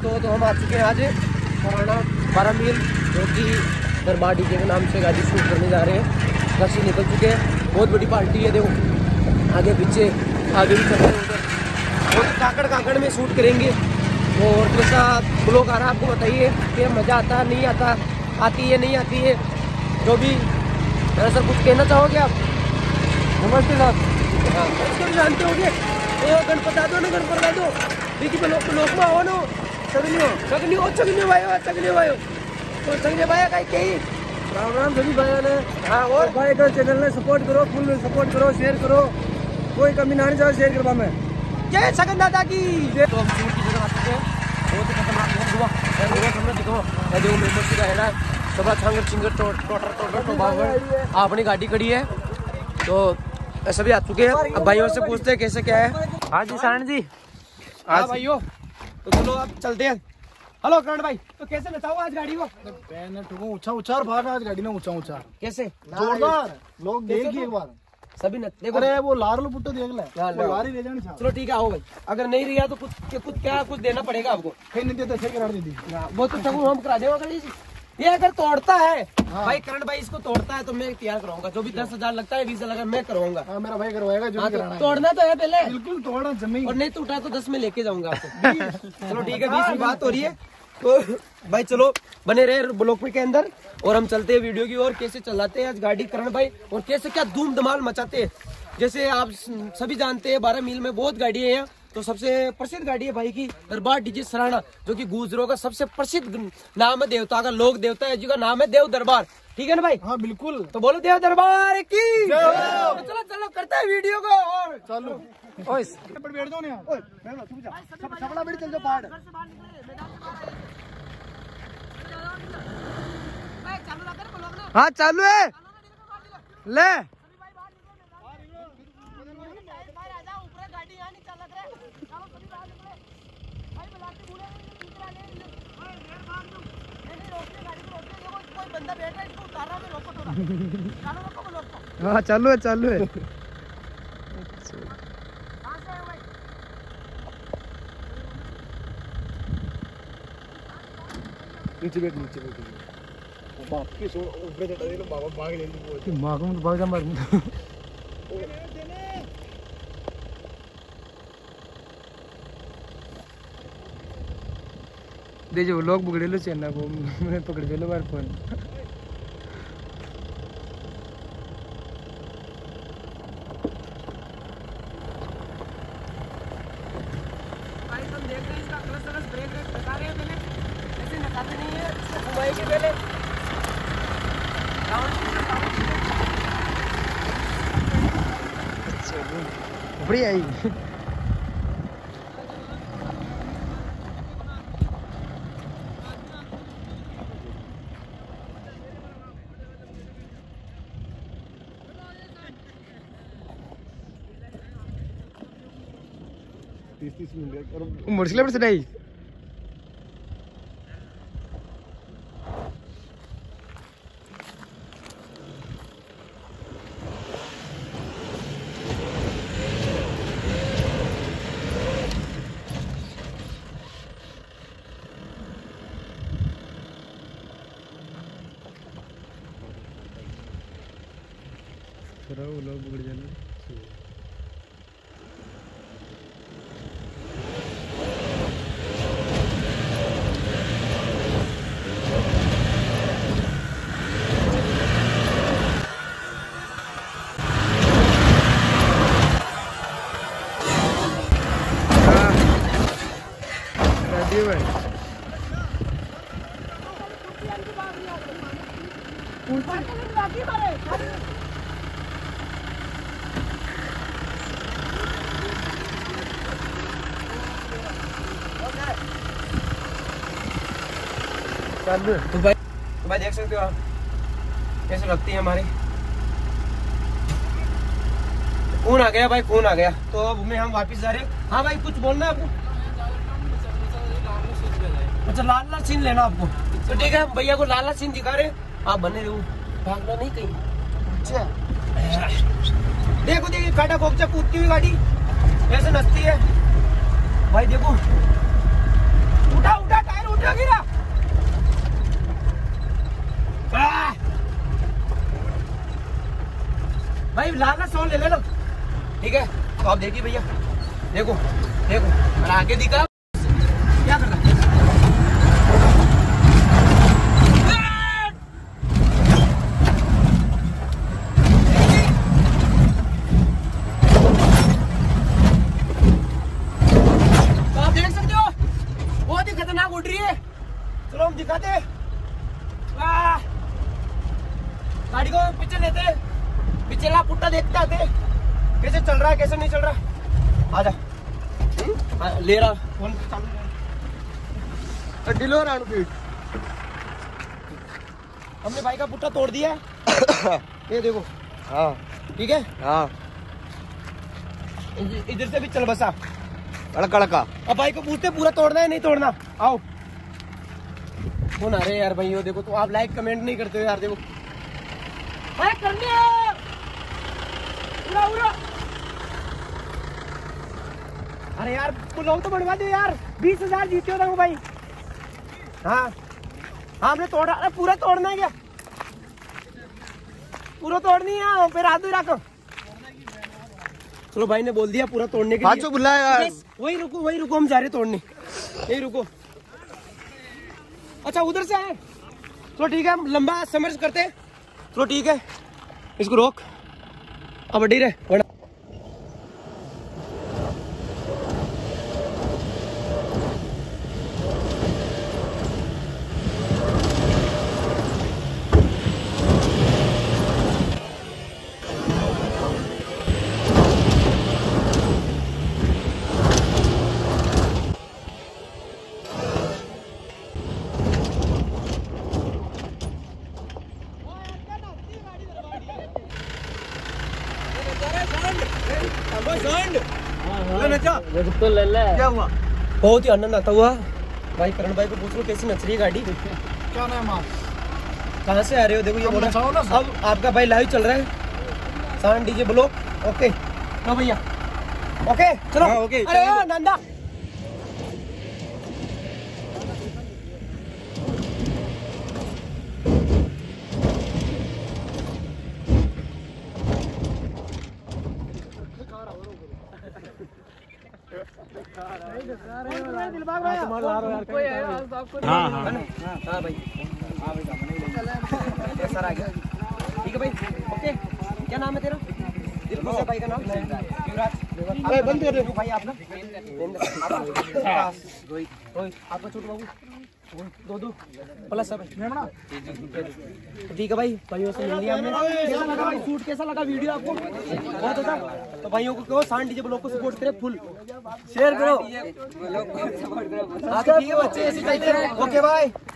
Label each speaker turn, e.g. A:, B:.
A: दोस्तों, तो हम आ चुके हैं आज पुराना 12 मील, जो कि दरबार डीजे के नाम से गाड़ी शूट करने जा रहे हैं। घर से निकल चुके हैं, बहुत बड़ी पार्टी है। देखो आगे पीछे, आगे भी चल रहे हैं उधर, बहुत काकड़ में शूट करेंगे। और जैसा ब्लॉग आ रहा है आपको बताइए कि मज़ा आता है नहीं आता, आती है नहीं आती है, जो भी। सर कुछ कहना चाहोगे आप? नमस्ते साहब। हाँ इसको भी जानते होंगे। गणपत आ दो ना, गणपत आ दो, देखिए लोक में आओ ना, सगनी भाई तो सगने भाई कहीं राम राम सभी भाइयों ने। हाँ और भाई का चैनल ने सपोर्ट करो, फुल सपोर्ट करो, शेयर करो, कोई कमी ना नहीं जाए शेयर करवा में। जय सगन दादा की। तो हम शूट की जगह आ चुके हैं, बहुत ही खतरनाक हुआ देखो मेंबरशिप है ना, सबा छांगर चिंगर टोटर अपनी गाड़ी खड़ी है, तो सभी आ चुके हैं। अब भाइयों से पूछते हैं कैसे क्या है। हाँ जी सारण जी। हाँ भाइयों, तो चलो अब चलते हैं। हेलो करण भाई, तो कैसे नचाओ आज गाड़ी को? ऊंचा भागा आज गाड़ी में, ऊंचा कैसे जोरदार लोग देखिए एक बार सभी देखो। अरे वो लारलो पुट्टो देख ले, लारी ले जानी। चलो ठीक है, आओ भाई। अगर नहीं रिया तो कुछ देना पड़ेगा आपको। नहीं देते सही करा दी वो तो हम करा देगा गाड़ी। ये अगर तोड़ता है भाई, करण भाई इसको तोड़ता है तो मैं तैयार कराऊंगा। जो भी 10,000 लगता है, 20 लगा मैं करवाऊंगा। मेरा भाई करवाएगा जो भी। तोड़ना तो है पहले, बिल्कुल तोड़ना जमीन, और नहीं टूटा तो 10 में लेके जाऊंगा आपको। चलो ठीक है, 20 की बात हो रही है तो भाई चलो बने रहे ब्लॉक के अंदर, और हम चलते हैं वीडियो की ओर। कैसे चलाते हैं आज गाड़ी करण भाई, और कैसे क्या धूम धमाल मचाते हैं। जैसे आप सभी जानते हैं 12 मील में बहुत गाड़ी है यहाँ, तो सबसे प्रसिद्ध गाड़ी है भाई की दरबार डीजे सराहना, जो कि गुजरों का सबसे प्रसिद्ध नाम है, देवता का, लोक देवता है जी का नाम है देव दरबार। ठीक है ना भाई? हाँ बिल्कुल। तो बोलो देव दरबार की। तो चलो करते हैं वीडियो को। और चलो बैठ जाओ हाँ चालू है ले। हाँ चालू है नीचे बैठ बाप की ऊपर चढ़ा दे, बाबा भाग ले माँ को भाग जा मार दे जो लोग बुगड़े लो चेन्ना को मैं पकड़ लो बार फोन। बढ़िया आई मोटरसाइकिल पर चढ़ाई। वो लोग बिगड़ जाना। तो भाई देख सकते हो आप कैसे लगती है हमारी। खून आ गया भाई, खून आ गया। तो अब हम वापस जा रहे हैं। हाँ भाई कुछ बोलना है आपको? अच्छा लाल सीन लेना आपको, तो ठीक है भैया को लाल सीन दिखा रहे, आप बने रहो, भागना नहीं कहीं। अच्छा देखो देखिए खाटा खोपचा कूदती हुई गाड़ी ऐसे नचती है भाई। देखो उठा उठा अब देखिए भैया, देखो देखो, और आगे दिखा क्या कर रहा है। तो आप देख सकते हो बहुत ही खतरनाक उड़ रही है। चलो हम दिखाते हैं, गाड़ी को पीछे लेते, पीछे ला पुट्टा देखते आते कैसे चल रहा है कैसे नहीं चल रहा। आजा ले रहा फोन चालू डिलो फीट। हमने भाई का पुट्टा तोड़ दिया है। ये देखो, हाँ ठीक है, हाँ इधर से भी चल बसा कड़का। अब भाई को पूछते पूरा तोड़ना है नहीं तोड़ना। आओ कौन आ रहे यार भाई, यो देखो। तो आप लाइक कमेंट नहीं करते हो यार, देखो करने उड़ा उड़ा। अरे यार लोग तो बढ़वा दो यार, 20,000 जीते हो भाई। हाँ हाँ हमने तोड़ा, अरे पूरा तोड़ना है क्या? पूरा तोड़नी है, फिर हाथ रखो। चलो भाई ने बोल दिया पूरा तोड़ने के लिए। बुलाया वही रुको हम जा रहे तोड़ने, यही रुको। अच्छा उधर से आए, चलो ठीक है, हम लंबा समर्स करते हैं। चलो ठीक है, इसको रोक, अब अड्डी रहे।
B: तो ले ले।
A: क्या हुआ? बहुत ही आनंद आता हुआ भाई। करण भाई को पूछ लो कैसी नच रही है गाड़ी।
B: क्या नाम आप?
A: कहाँ से आ रहे हो? देखो ये बोला अब आपका भाई लाइव चल रहा है सान डीजे ब्लॉक। ओके लो भैया, ओके चलो। ओके अरे नंदा
B: हाँ हाँ
A: हाँ भाई सर आ गया। ठीक है भाई, ओके। क्या नाम है तेरा? दिलखुश है भाई का नाम? युवराज। बंद कर दो भाई। आप ना रोहित, आपका छोटू बाबू दो प्लस है भाई। ठीक है भाई, भाइयों से मिल लिया हमने। कैसा लगा भाई शूट, कैसा लगा वीडियो आपको? बहुत अच्छा। तो भाइयों को कहो सान डीजे ब्लॉग को सपोर्ट करे, फुल शेयर करो। ठीक है बच्चे, ऐसे चलते हैं। Okay bye.